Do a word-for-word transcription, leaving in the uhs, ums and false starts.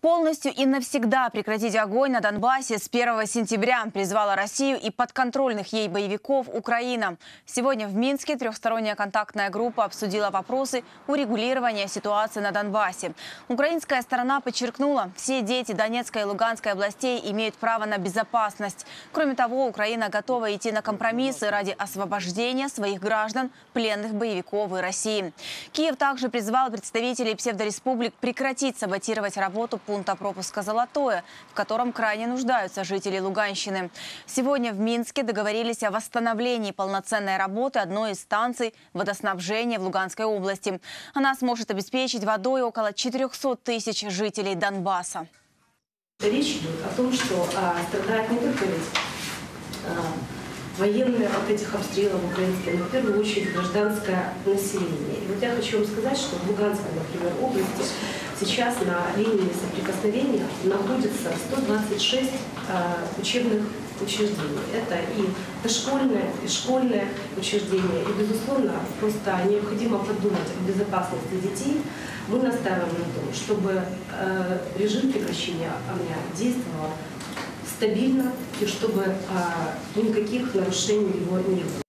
Полностью и навсегда прекратить огонь на Донбассе с первого сентября призвала Россию и подконтрольных ей боевиков Украина. Сегодня в Минске трехсторонняя контактная группа обсудила вопросы урегулирования ситуации на Донбассе. Украинская сторона подчеркнула, все дети Донецкой и Луганской областей имеют право на безопасность. Кроме того, Украина готова идти на компромиссы ради освобождения своих граждан, пленных боевиков и России. Киев также призвал представителей псевдореспублик прекратить саботировать работу пункта пропуска «Золотое», в котором крайне нуждаются жители Луганщины. Сегодня в Минске договорились о восстановлении полноценной работы одной из станций водоснабжения в Луганской области. Она сможет обеспечить водой около четырёхсот тысяч жителей Донбасса. Речь идет о том, что а, страдает не только ведь, а, военные от этих обстрелов украинских, но в первую очередь гражданское население. И вот я хочу вам сказать, что в Луганской, например, области сейчас на линии соприкосновения находится сто двадцать шесть а, учебных учреждений. Это и дошкольное, и школьное учреждение. И, безусловно, просто необходимо подумать о безопасности детей. Мы настаиваем на том, чтобы э, режим прекращения огня действовал стабильно и чтобы э, никаких нарушений его не было.